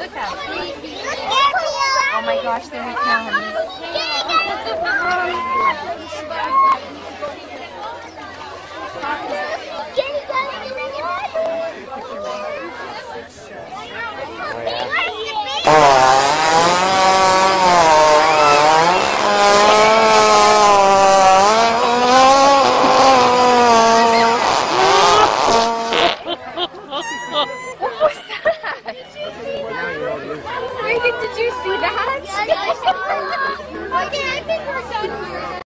Look at them. Oh my gosh, they're eating on.